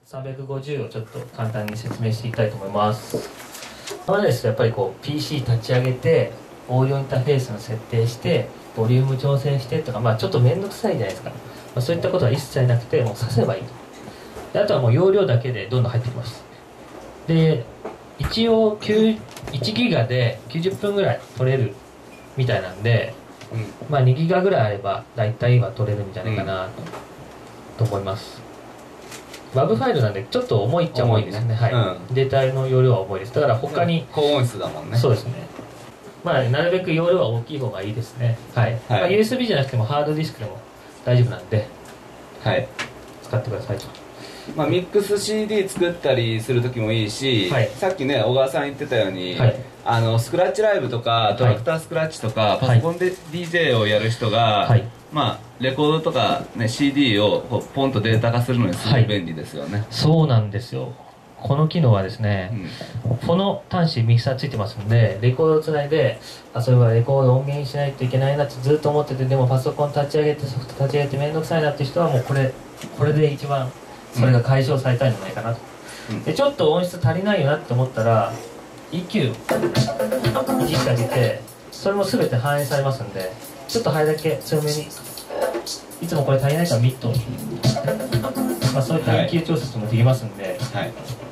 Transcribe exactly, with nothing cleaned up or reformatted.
さんびゃくごじゅうをちょっと簡単に説明していきたいと思います。まずですね、やっぱりこう ピーシー 立ち上げてオーディオインターフェースの設定してボリューム調整してとか、まあちょっと面倒くさいじゃないですか。まあ、そういったことは一切なくて、もう挿せばいいと。であとはもう容量だけでどんどん入ってきます。で一応いちギガできゅうじゅっぷんぐらい取れるみたいなんで、うん、まあにギガぐらいあれば大体は取れるんじゃないかなと、うん、と思います。ワブファイルなんでちょっと重いっちゃ重いですね。ね、はい、うん、データの容量は重いです。だから他に、 高音質だもんね。 そうですね。まあなるべく容量は大きい方がいいですね。はい、はい、まあ、ユーエスビー じゃなくてもハードディスクでも大丈夫なんで、はい、使ってくださいと。 まあ、ミックス シーディー 作ったりする時もいいし、はい、さっきね小川さん言ってたように、はい、あのスクラッチライブとかトラクタースクラッチとか、はい、パソコンで ディージェー をやる人が、はい、まあ、レコードとか、ね、シーディー をこうポンとデータ化するのにすごい便利ですよね、はい、 そうなんですよ。この機能はですね、うん、この端子ミキサーついてますんで、レコードをつないで、あ、それはレコードを音源にしないといけないなってずっと思ってて、でもパソコン立ち上げてソフト立ち上げて面倒くさいなって人はもうこれこれで一番それが解消されたんじゃないかなと、うん、でちょっと音質足りないよなって思ったら イーキュー いじってあげて、それも全て反映されますんで、ちょっとハイだけ強めに、いつもこれ足りないからミット、まあ、そういった イーキュー 調節もできますんで、はいはい、